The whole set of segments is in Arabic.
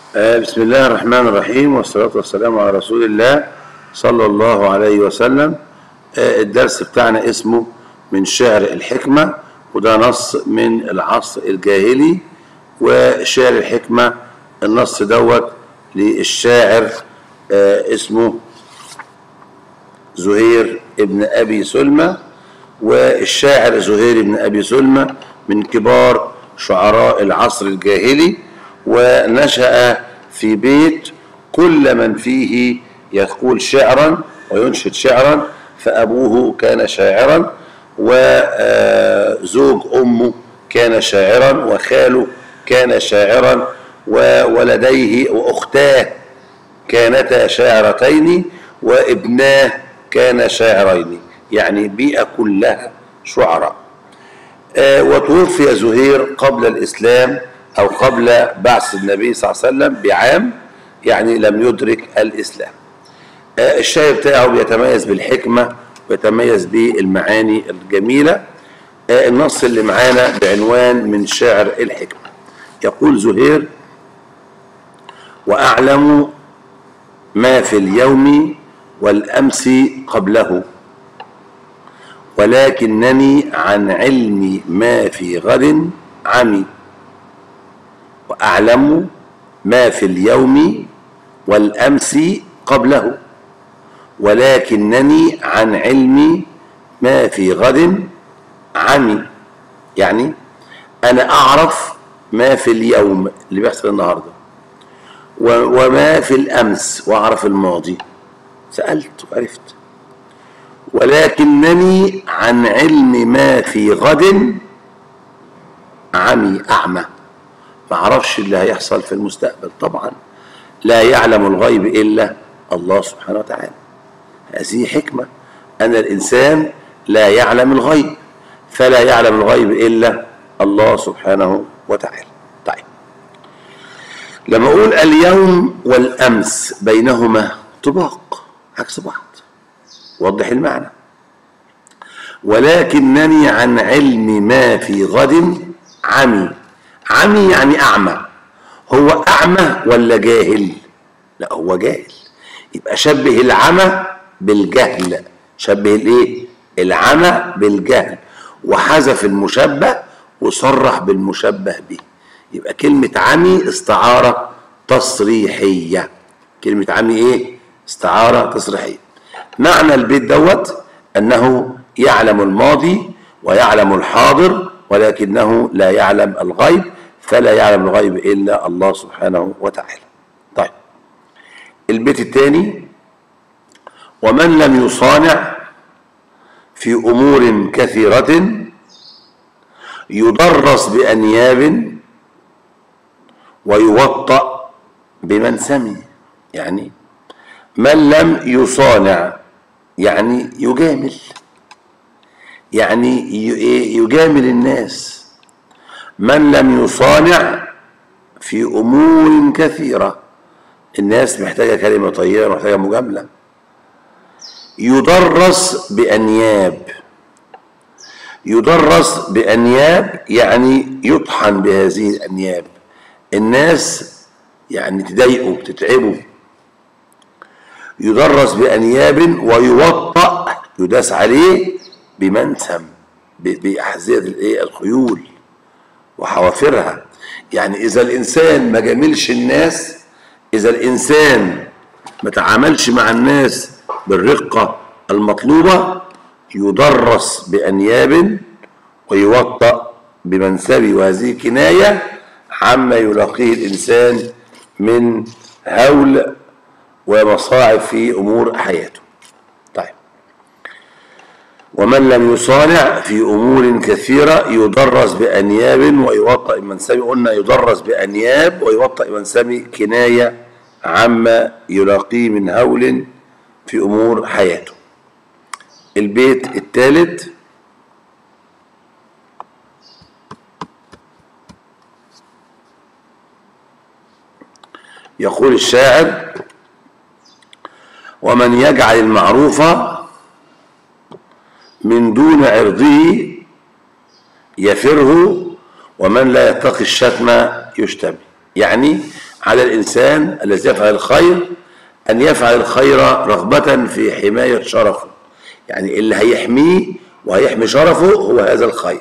بسم الله الرحمن الرحيم، والصلاة والسلام على رسول الله صلى الله عليه وسلم. الدرس بتاعنا اسمه من شعر الحكمة، وده نص من العصر الجاهلي. وشعر الحكمة النص دوت للشاعر اسمه زهير ابن أبي سلمى. والشاعر زهير ابن أبي سلمى من كبار شعراء العصر الجاهلي، ونشأ في بيت كل من فيه يقول شعرا وينشد شعرا، فأبوه كان شاعرا، وزوج أمه كان شاعرا، وخاله كان شاعرا، وولديه وأختاه كانتا شاعرتين، وابناه كان شاعرين، يعني بيئة كلها شعراء. وتوفي زهير قبل الإسلام أو قبل بعث النبي صلى الله عليه وسلم بعام، يعني لم يدرك الإسلام. الشاعر بتاعه بيتميز بالحكمة ويتميز بالمعاني الجميلة. النص اللي معانا بعنوان من شعر الحكمة. يقول زهير: وأعلم ما في اليوم والأمس قبله، ولكنني عن علم ما في غد عمي. وأعلم ما في اليوم والأمس قبله، ولكنني عن علم ما في غد عمي. يعني أنا أعرف ما في اليوم اللي بيحصل النهاردة، وما في الأمس، وأعرف الماضي، سألت وعرفت. ولكنني عن علم ما في غد عمي، أعمى، ما أعرفش اللي هيحصل في المستقبل. طبعا لا يعلم الغيب إلا الله سبحانه وتعالى. هذه حكمة، أن الإنسان لا يعلم الغيب، فلا يعلم الغيب إلا الله سبحانه وتعالى. طيب، لما أقول اليوم والأمس بينهما طباق عكس بعض، وضح المعنى. ولكنني عن علم ما في غد عمي. عمي يعني أعمى. هو أعمى ولا جاهل؟ لا، هو جاهل. يبقى شبه العمى بالجهل. شبه الايه؟ العمى بالجهل، وحذف المشبه وصرح بالمشبه به. يبقى كلمة عمي استعارة تصريحية. كلمة عمي ايه؟ استعارة تصريحية. معنى البيت دوت أنه يعلم الماضي ويعلم الحاضر، ولكنه لا يعلم الغيب، فلا يعلم الغيب إلا الله سبحانه وتعالى. طيب، البيت الثاني: ومن لم يصانع في أمور كثيرة يدرس بأنياب ويوطأ بمنسم. يعني من لم يصانع يعني يجامل، يعني يجامل الناس. من لم يصانع في أمور كثيرة، الناس محتاجة كلمة طيبة، محتاجة مجاملة. يدرس بأنياب. يدرس بأنياب يعني يطحن بهذه الأنياب، الناس يعني تضايقه تتعبه. يدرس بأنياب ويوطأ، يداس عليه بمنسم، بأحذية الخيول وحوافرها. يعني إذا الإنسان ما جاملش الناس، إذا الإنسان ما تعاملش مع الناس بالرقة المطلوبة، يدرس بأنياب ويوطأ بمنسب. وهذه كناية عما يلاقيه الإنسان من هول ومصاعب في أمور حياته. طيب، ومن لم يصانع في أمور كثيرة يدرس بأنياب ويوطأ بمنسب. قلنا يدرس بأنياب ويوطأ بمنسب، كناية عما يلاقيه من هول في أمور حياته. البيت الثالث: يقول الشاعر: ومن يجعل المعروف من دون عرضه يفره، ومن لا يتقي الشتم يشتم. يعني على الإنسان الذي يفعل الخير أن يفعل الخير رغبة في حماية شرفه، يعني اللي هيحميه وهيحمي شرفه هو هذا الخير.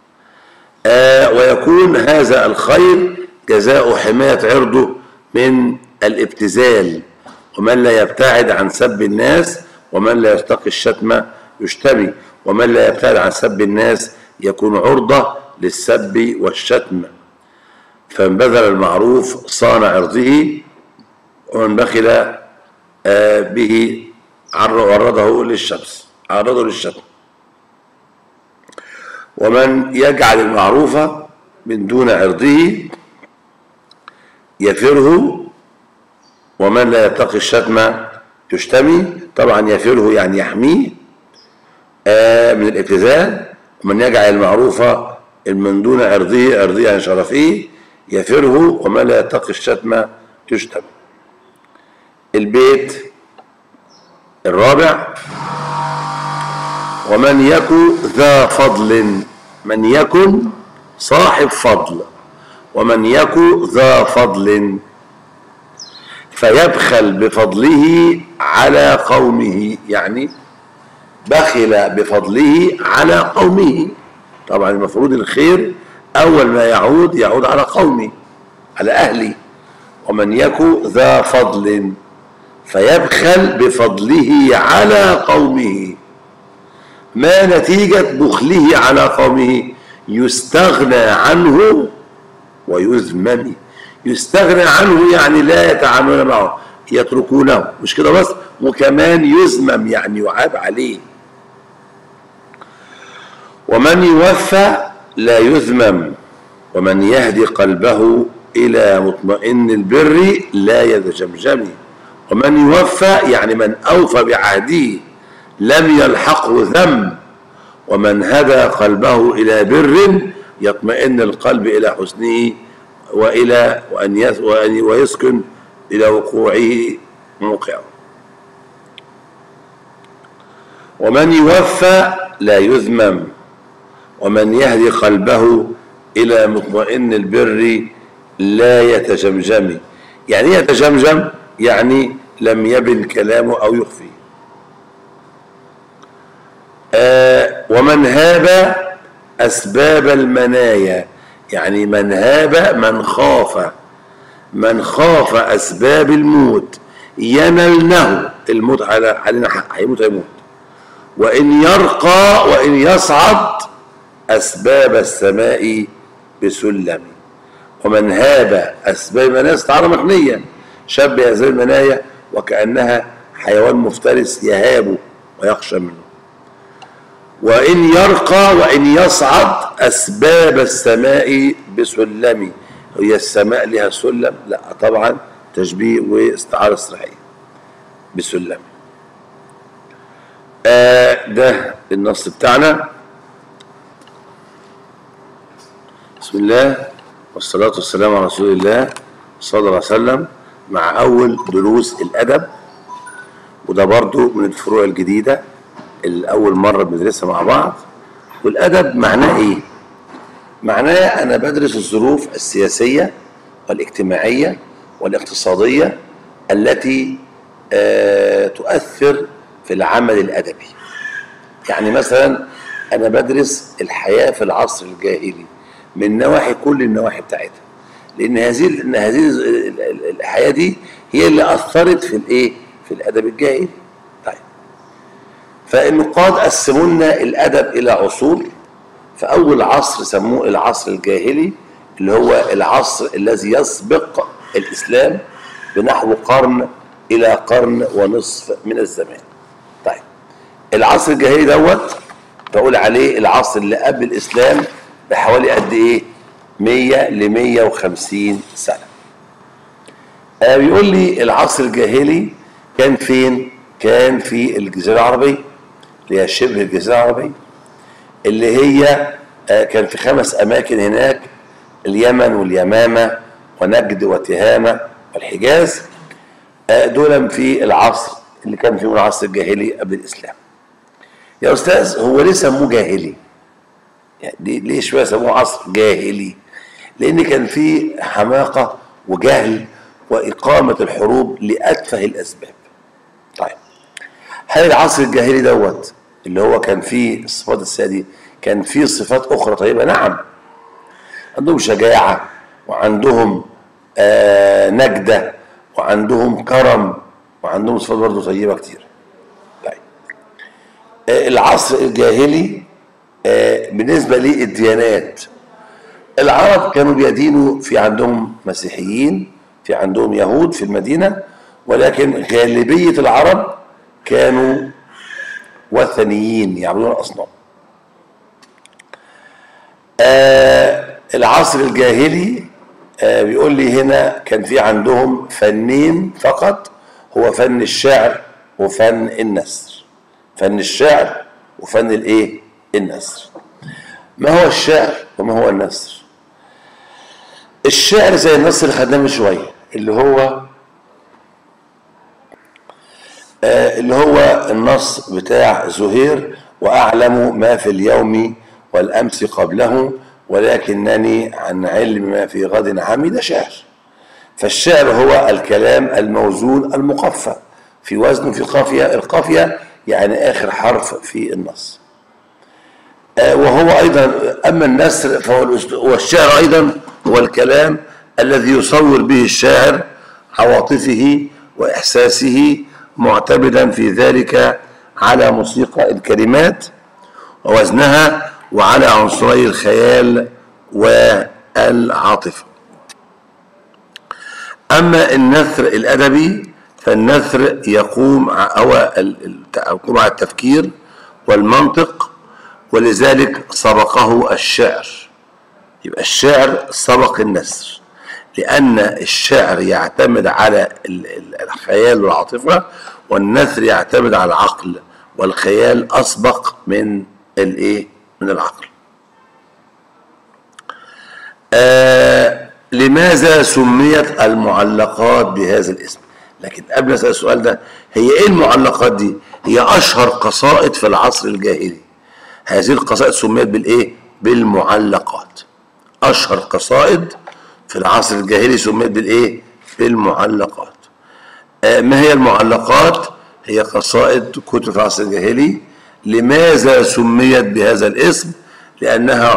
ويكون هذا الخير جزاء حماية عرضه من الابتذال، ومن لا يبتعد عن سب الناس ومن لا يتقي الشتم يشتمي، ومن لا يبتعد عن سب الناس يكون عرضة للسب والشتم. فمن بذل المعروف صان عرضه، ومن بخل به عرضه للشتم. ومن يجعل المعروف من دون عرضه يفره، ومن لا يتقي الشتم يشتمي. طبعا يفره يعني يحميه من الابتذال، ومن يجعل المعروف من دون عرضه يعني شرفه يفره، ومن لا يتقي الشتم يشتم. البيت الرابع: ومن يكن ذا فضل، من يكن صاحب فضل، ومن يكن ذا فضل فيبخل بفضله على قومه، يعني بخل بفضله على قومه. طبعا المفروض الخير أول ما يعود على قومه، على أهلي. ومن يكن ذا فضل فيبخل بفضله على قومه، ما نتيجة بخله على قومه؟ يستغنى عنه ويذمم. يستغنى عنه يعني لا يتعاملون معه، يتركونه، مش كده بس، وكمان يذمم يعني يعاب عليه. ومن يوفى لا يذمم، ومن يهدي قلبه إلى مطمئن البر لا يتجمجم. ومن يوفى يعني من أوفى بعهده لم يلحقه ذنب، ومن هدى قلبه إلى بر يطمئن القلب إلى حسنه وإلى ويسكن إلى وقوعه موقعه. ومن يوفى لا يذمم، ومن يهدي قلبه إلى مطمئن البر لا يتجمجم. يعني يتجمجم يعني لم يبن كلامه أو يخفي. ومن هاب أسباب المنايا، يعني من هاب من خاف أسباب الموت ينلنه الموت، علينا حق، هيموت. وإن يرقى وإن يصعد أسباب السماء بسلم. ومن هاب أسباب المنايا استعارة مكنية، شبه أسباب المنايا وكأنها حيوان مفترس يهاب ويخشى منه. وإن يرقى وإن يصعد أسباب السماء بسلم. هي السماء لها سلم؟ لا طبعا، تشبيه واستعارة صحيحة بسلم. ده النص بتاعنا. بسم الله والصلاة والسلام على رسول الله صلى الله عليه وسلم، مع أول دروس الأدب، وده برضو من الفروع الجديدة اللي أول مرة بندرسها مع بعض. والأدب معناه إيه؟ معناه أنا بدرس الظروف السياسية والاجتماعية والاقتصادية التي تؤثر في العمل الأدبي. يعني مثلا أنا بدرس الحياة في العصر الجاهلي من نواحي، كل النواحي بتاعتها، لأن هذه الحياة دي هي اللي أثرت في الإيه؟ في الأدب الجاهلي. طيب، فالنقاد قسموا لنا الأدب إلى عصور. فأول عصر سموه العصر الجاهلي، اللي هو العصر الذي يسبق الإسلام بنحو قرن إلى قرن ونصف من الزمان. طيب، العصر الجاهلي دوت بقول عليه العصر اللي قبل الإسلام بحوالي قد إيه؟ 100 ل 150 سنة. بيقول لي العصر الجاهلي كان فين؟ كان في الجزيرة العربية، اللي هي شبه الجزيرة العربية، اللي هي كان في 5 أماكن هناك: اليمن واليمامة ونجد وتهامة والحجاز. دول في العصر اللي كان فيه العصر الجاهلي قبل الإسلام. يا أستاذ، هو ليه سموه جاهلي؟ يعني ليه شوية سموه عصر جاهلي؟ لأن كان فيه حماقة وجهل وإقامة الحروب لأتفه الأسباب. طيب، هل العصر الجاهلي دوت اللي هو كان فيه الصفات السيئة دي كان فيه صفات أخرى طيبة؟ نعم، عندهم شجاعة وعندهم نجدة وعندهم كرم وعندهم صفات برضه طيبة كتير. طيب، العصر الجاهلي بالنسبة للديانات، العرب كانوا بيدينوا، في عندهم مسيحيين، في عندهم يهود في المدينة، ولكن غالبية العرب كانوا وثنيين يعبدون الأصنام. العصر الجاهلي بيقول لي هنا كان في عندهم فنين فقط، هو فن الشعر وفن النثر. فن الشعر وفن الايه؟ النثر. ما هو الشعر وما هو النثر؟ الشعر زي النثر اللي خدناه من شويه، اللي هو النص بتاع زهير: واعلم ما في اليوم والامس قبله ولكنني عن علم ما في غد عمي. ده شعر. فالشعر هو الكلام الموزون المقفى في وزن في قافيه، القافيه يعني اخر حرف في النص. وهو ايضا، اما النثر فهو الشعر ايضا هو الكلام الذي يصور به الشاعر عواطفه واحساسه، معتمدا في ذلك على موسيقى الكلمات ووزنها وعلى عنصري الخيال والعاطفه. اما النثر الادبي فالنثر يقوم على التفكير والمنطق، ولذلك سبقه الشعر. يبقى الشعر سبق النثر، لأن الشعر يعتمد على الخيال والعاطفة، والنثر يعتمد على العقل، والخيال أسبق من الإيه؟ من العقل. لماذا سميت المعلقات بهذا الاسم؟ لكن قبل أسأل السؤال ده، هي إيه المعلقات دي؟ هي أشهر قصائد في العصر الجاهلي. هذه القصائد سميت بالإيه؟ بالمعلقات. أشهر قصائد في العصر الجاهلي سميت بالإيه؟ بالمعلقات. ما هي المعلقات؟ هي قصائد كتب في العصر الجاهلي. لماذا سميت بهذا الاسم؟ لأنها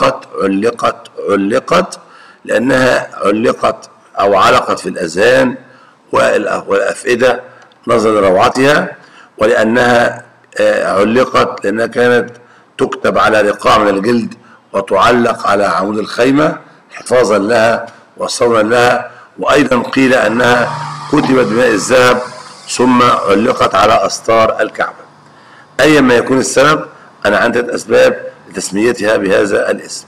علقت لأنها علقت أو علقت في الأذهان والأفئدة نظرا لروعتها، ولأنها علقت لأنها كانت تكتب على رقاع من الجلد وتعلق على عمود الخيمة حفاظا لها وصونا لها. وأيضا قيل أنها كتبت بماء الذهب ثم علقت على أستار الكعبة. أيا ما يكون السبب، أنا عندي أسباب لتسميتها بهذا الاسم.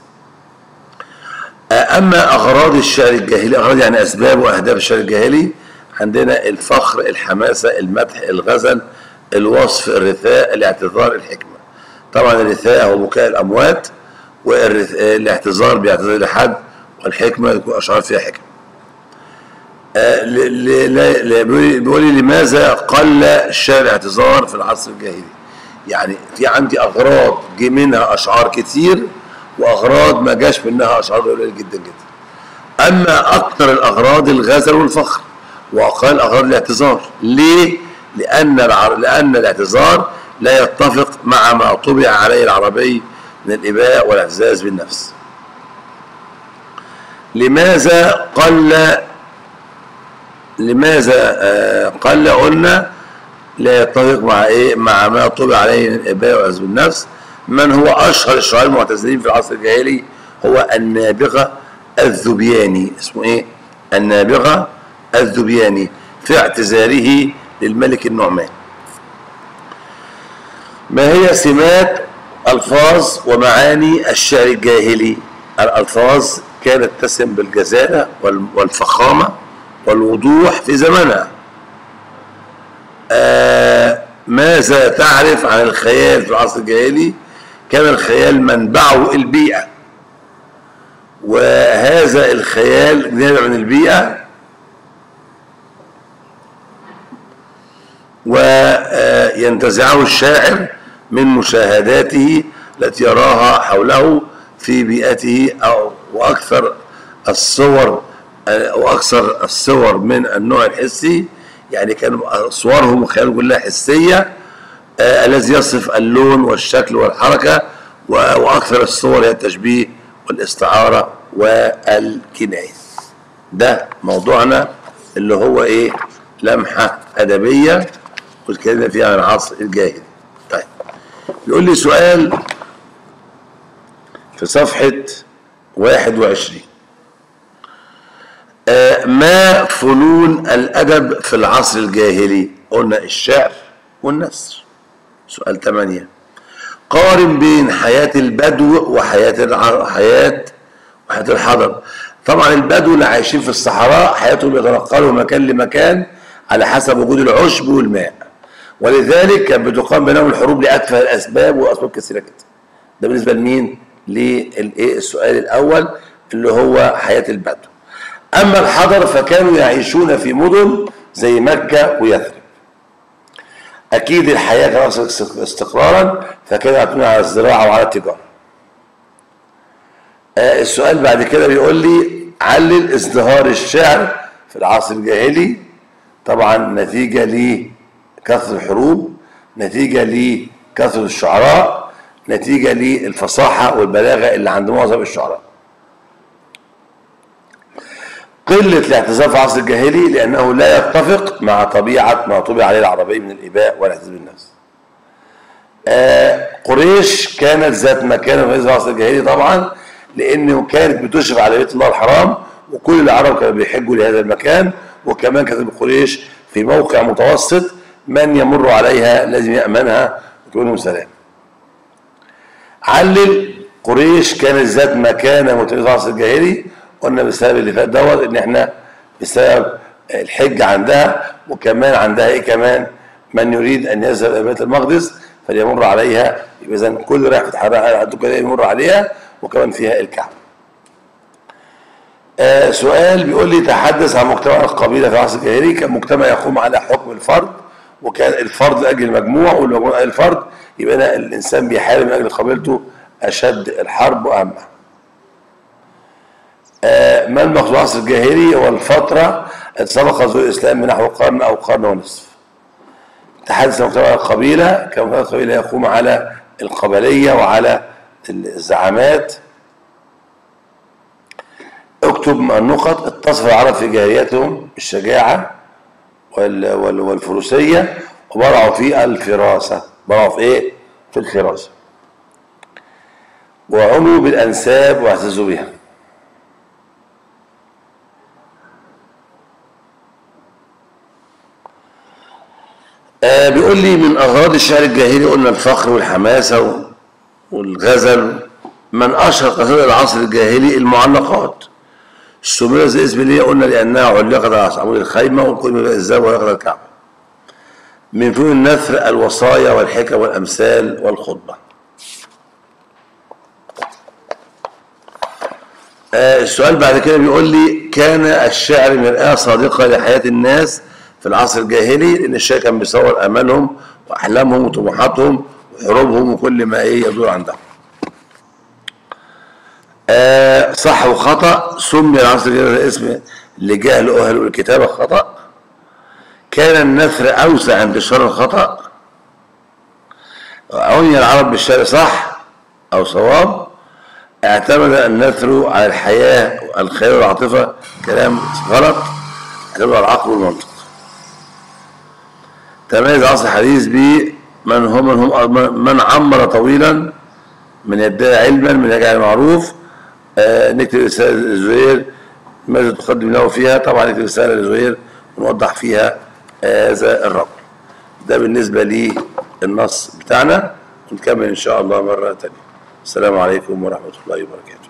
أما أغراض الشعر الجاهلي، أغراض يعني أسباب وأهداف الشعر الجاهلي، عندنا الفخر، الحماسة، المدح، الغزل، الوصف، الرثاء، الاعتذار، الحكمة. طبعا الرثاء هو بكاء الأموات، والاعتذار بيعتذر لحد، والحكمة يكون أشعار فيها حكمة. بيقول لي لماذا قل الشعر الاعتذار في العصر الجاهلي؟ يعني في عندي أغراض جه منها أشعار كتير، وأغراض ما جاش منها أشعار قليل جدا جدا. أما أكثر الأغراض الغزل والفخر، وأقل الأغراض الاعتذار. ليه؟ لأن الاعتذار لا يتفق مع ما طبع عليه العربي من الإباء والاعتزاز بالنفس. لماذا قل قلنا لا يتفق مع ايه؟ مع ما طبع عليه من الإباء والاعتزاز بالنفس. من هو أشهر الشعراء المعتزلين في العصر الجاهلي؟ هو النابغة الذبياني. اسمه ايه؟ النابغة الذبياني، في اعتذاره للملك النعمان. ما هي سمات ألفاظ ومعاني الشعر الجاهلي؟ الألفاظ كانت تسم بالجزالة والفخامة والوضوح في زمنها. ماذا تعرف عن الخيال في العصر الجاهلي؟ كان الخيال منبعه البيئة، وهذا الخيال نابع من البيئة، وينتزعه الشاعر من مشاهداته التي يراها حوله في بيئته، وأكثر الصور واكثر الصور من النوع الحسي، يعني كانوا صورهم وخيالهم كلها حسيه، الذي يصف اللون والشكل والحركه، واكثر الصور هي التشبيه والاستعاره والكنايه. ده موضوعنا اللي هو ايه؟ لمحه ادبيه واتكلمنا فيها عن العصر الجاهلي. طيب بيقول لي سؤال في صفحه 21، ما فنون الأدب في العصر الجاهلي؟ قلنا الشعر والنثر. سؤال 8، قارن بين حياة البدو وحياة الحضر. طبعا البدو اللي عايشين في الصحراء حياتهم يتنقلوا مكان لمكان على حسب وجود العشب والماء، ولذلك كانت بتقام بينهم الحروب لأتفه الأسباب وأسباب كثيرة جدا. ده بالنسبة لمين؟ للسؤال الأول اللي هو حياة البدو. أما الحضر فكانوا يعيشون في مدن زي مكة ويثرب. أكيد الحياة كانت استقرارا، فكانوا يعتمدون على الزراعة وعلى التجارة. السؤال بعد كده بيقول لي علل ازدهار الشعر في العصر الجاهلي. طبعا نتيجة لكثرة الحروب، نتيجة لكثرة الشعراء، نتيجة للفصاحة والبلاغة اللي عند معظم الشعراء. قلة الاعتزاز في العصر الجاهلي لأنه لا يتفق مع طبيعة ما طبع عليه العربي من الإباء والاعتزاز بالنفس. قريش كانت ذات مكانة في العصر الجاهلي طبعا، لأنه كانت بتشرف على بيت الله الحرام، وكل العرب كانوا بيحجوا لهذا المكان، وكمان كانت قريش في موقع متوسط، من يمر عليها لازم يأمنها وتقول لهم سلام. علل قريش كانت ذات مكانة متميزة في العصر الجاهلي. قلنا بسبب اللي فات دوت ان احنا بسبب الحج عندها، وكمان عندها ايه كمان؟ من يريد ان يذهب الى بيت المقدس فليمر عليها، يبقى اذا كل رايح في حرام يمر عليها، وكمان فيها الكعبه. سؤال بيقول لي تحدث عن مجتمع القبيله في العصر الجاهلي. كان مجتمع يقوم على حكم الفرد، وكان الفرد لاجل المجموع والمجموع لاجل الفرد، يبقى الانسان بيحارب من اجل قبيلته اشد الحرب واهمها. ما المقصود بالعصر الجاهلي؟ هو الفترة التي سبق ظهور الإسلام بنحو قرن أو قرن ونصف. تحدث مجتمع القبيلة، كان مجتمع القبيلة يقوم على القبلية وعلى الزعامات. اكتب النقط. اتصف العرب في جاهليتهم بالشجاعة والفروسية، وبرعوا في الفراسة. برعوا في إيه؟ في الفراسة. وعنوا بالأنساب واعتزوا بها. بيقول لي من أغراض الشعر الجاهلي قلنا الفخر والحماسة والغزل. من أشهر قصائد العصر الجاهلي المعلقات. السمية زي اسم ليه؟ قلنا لأنها علقت على عمود الخيمة وكل من الزاوية ويقرأ الكعبة. من فنون النثر الوصايا والحكم والأمثال والخطبة. السؤال بعد كده بيقول لي كان الشعر مرآة صادقة لحياة الناس في العصر الجاهلي، لأن الشعر كان بيصور آمالهم وأحلامهم وطموحاتهم وحروبهم وكل ما يدور عندهم. صح وخطأ. سمي العصر الجاهلي اسم لجهل أهل الكتابة خطأ. كان النثر أوسع انتشار الخطأ. عني العرب بالشعر صح أو صواب. اعتمد النثر على الحياة والخيال والعاطفة. كلام غلط. اعتمد على العقل والمنطق. تميز العصر الحديث من عمر طويلا، من يدعي علما، من يجعل معروف. نكتب رسالة لزهير ماذا تقدم له فيها. طبعا نكتب رسالة لزهير ونوضح فيها هذا الرجل. ده بالنسبة للنص بتاعنا، ونكمل إن شاء الله مرة تانية. السلام عليكم ورحمة الله وبركاته.